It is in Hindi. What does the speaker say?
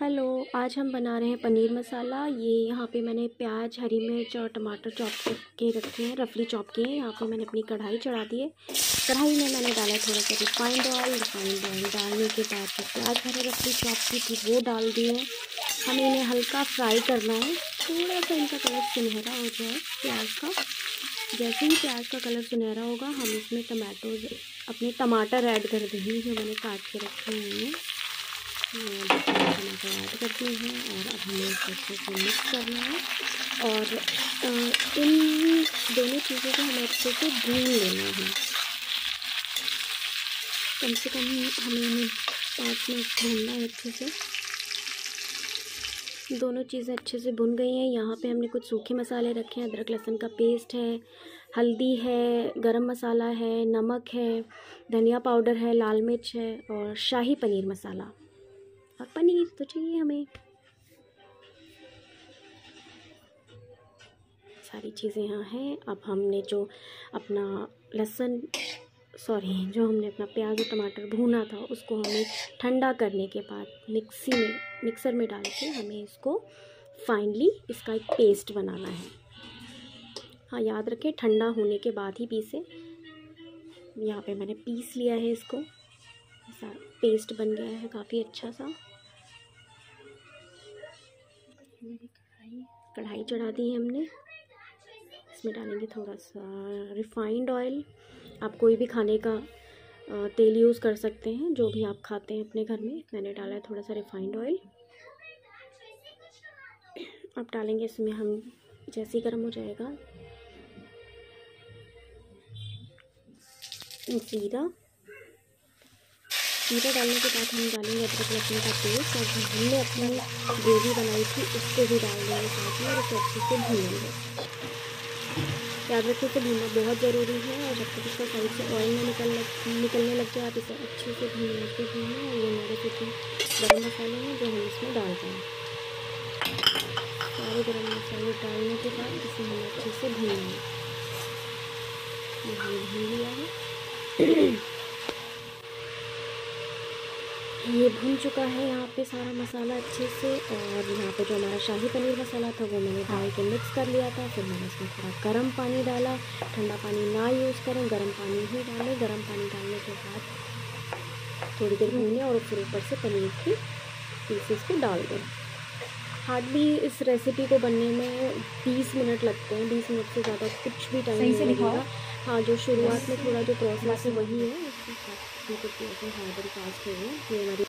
हेलो, आज हम बना रहे हैं पनीर मसाला। ये यहाँ पे मैंने प्याज, हरी मिर्च और टमाटर चॉप करके रखे हैं, रफली चॉप किए हैं। यहाँ पे मैंने अपनी कढ़ाई चढ़ा दी है। कढ़ाई में मैंने डाला थोड़ा सा रिफाइंड ऑयल डालने के बाद जो प्याज मैंने रफली चॉप की थी वो डाल दिए हैं। हमें इन्हें हल्का फ्राई करना है, थोड़ा सा इनका कलर सुनहरा हो जाए प्याज का। जैसे ही प्याज का कलर सुनहरा होगा हम इसमें अपने टमाटर ऐड कर देंगे जो मैंने काट के रखे हैं। टमाटर ऐड करते हैं और अब हमें अच्छे से मिक्स करना है और इन दोनों चीज़ों को हमें अच्छे से भून लेना है। कम से कम हमें इन्हें 5 मिनट भूनना है अच्छे से। दोनों चीज़ें अच्छे से भुन गई हैं। यहाँ पे हमने कुछ सूखे मसाले रखे हैं, अदरक लहसुन का पेस्ट है, हल्दी है, गरम मसाला है, नमक है, धनिया पाउडर है, लाल मिर्च है और शाही पनीर मसाला और पनीर तो चाहिए हमें। सारी चीज़ें यहाँ हैं। अब हमने जो हमने अपना प्याज और टमाटर भूना था उसको हमें ठंडा करने के बाद मिक्सर में डाल के हमें इसको फाइनली इसका एक पेस्ट बनाना है। हाँ, याद रखें ठंडा होने के बाद ही पीसे। यहाँ पे मैंने पीस लिया है इसको, ऐसा पेस्ट बन गया है काफ़ी अच्छा सा। कढ़ाई चढ़ा दी है हमने, इसमें डालेंगे थोड़ा सा रिफाइंड ऑयल। आप कोई भी खाने का तेल यूज़ कर सकते हैं, जो भी आप खाते हैं अपने घर में। मैंने डाला है थोड़ा सा रिफाइंड ऑयल। अब डालेंगे इसमें हम, जैसे ही गर्म हो जाएगा, जीरा डालने के बाद हम डालेंगे अदरक लहसुन का पेस्ट और हमने अपनी ग्रेवी बनाई थी उसको भी डाल देंगे साथ में और इसे अच्छे से भूनेंगे। याद रखिए इसे भूनना बहुत ज़रूरी है और जब तक इसका साइड से ऑयल में निकलने लग जाए आप इसे अच्छे से भूनना और ये हमारे कुछ गरम मसाले हैं जो हम इसमें डाल दें। सारे गरम मसाले डालने के बाद इसे हमें अच्छे से भूनना है। ये हमने भून लिया है। ये भून चुका है यहाँ पे सारा मसाला अच्छे से। और यहाँ पे जो हमारा शाही पनीर मसाला था वो मैंने डाल के मिक्स कर लिया था। फिर मैंने इसमें थोड़ा गर्म पानी डाला। ठंडा पानी ना यूज़ करें, गर्म पानी ही डालें। गर्म पानी डालने के बाद थोड़ी देर भूनें और फिर ऊपर से पनीर की पीसेस को डाल दें। हार्डली इस रेसिपी को बनने में 20 मिनट लगते हैं। 20 मिनट से ज़्यादा कुछ भी टाइम नहीं लगेगा। हाँ, जो शुरुआत में थोड़ा जो प्रोसेस है वही है, उसके साथ कुछ हार्डली फास्ट है। ये हमारी